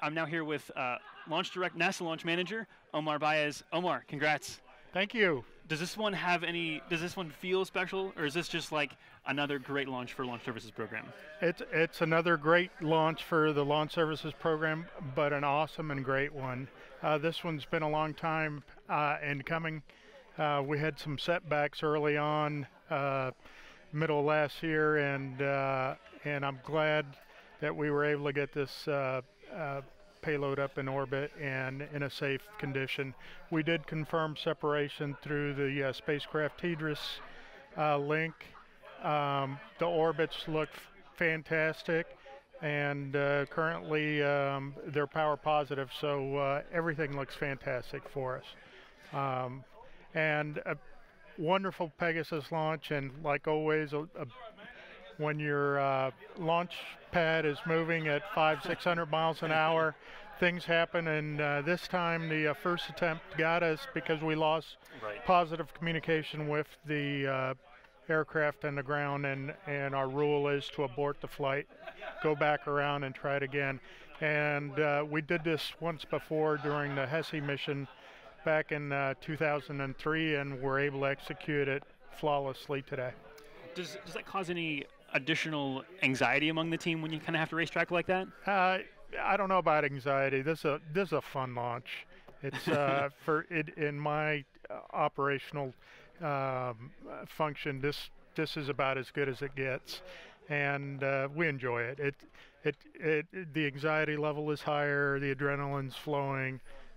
I'm now here with NASA Launch Manager Omar Baez. Omar, congrats. Thank you. Does this one feel special, or is this just like another great launch for Launch Services Program? It's another great launch for the Launch Services Program, but an awesome and great one. This one's been a long time in coming. We had some setbacks early on, middle of last year, and I'm glad that we were able to get this payload up in orbit and in a safe condition. We did confirm separation through the spacecraft TDRS link. The orbits look fantastic, and currently they're power positive, so everything looks fantastic for us. And a wonderful Pegasus launch, and like always, when your launch pad is moving at 500-600 miles an hour, things happen, and this time the first attempt got us because we lost positive communication with the aircraft and the ground, and our rule is to abort the flight, go back around and try it again. And we did this once before during the HESI mission back in 2003, and were able to execute it flawlessly today. Does that cause any additional anxiety among the team when you kind of have to racetrack like that? I don't know about anxiety. This is a fun launch. It's in my operational function. This is about as good as it gets, and we enjoy it. The anxiety level is higher, the adrenaline's flowing,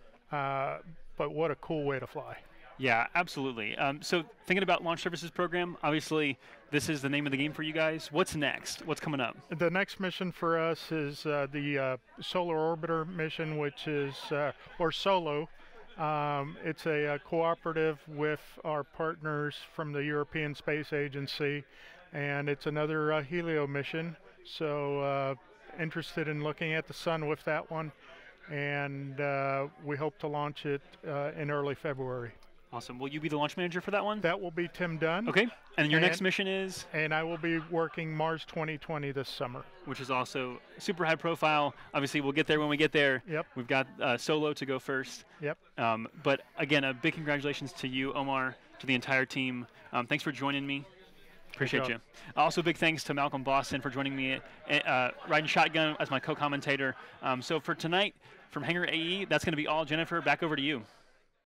but what a cool way to fly. Yeah, absolutely. So thinking about Launch Services Program, obviously this is the name of the game for you guys. What's next? What's coming up? The next mission for us is the Solar Orbiter mission, which is, or SOLO. It's a cooperative with our partners from the European Space Agency, and it's another Helio mission. So interested in looking at the sun with that one, and we hope to launch it in early February. Awesome. Will you be the launch manager for that one? That will be Tim Dunn. Okay. And your next mission is? And I will be working Mars 2020 this summer. Which is also super high profile. Obviously, we'll get there when we get there. Yep. We've got Solo to go first. Yep. But again, a big congratulations to you, Omar, to the entire team. Thanks for joining me. Appreciate you. Also, big thanks to Malcolm Boston for joining me riding shotgun as my co-commentator. So for tonight, from Hangar AE, that's going to be all. Jennifer, back over to you.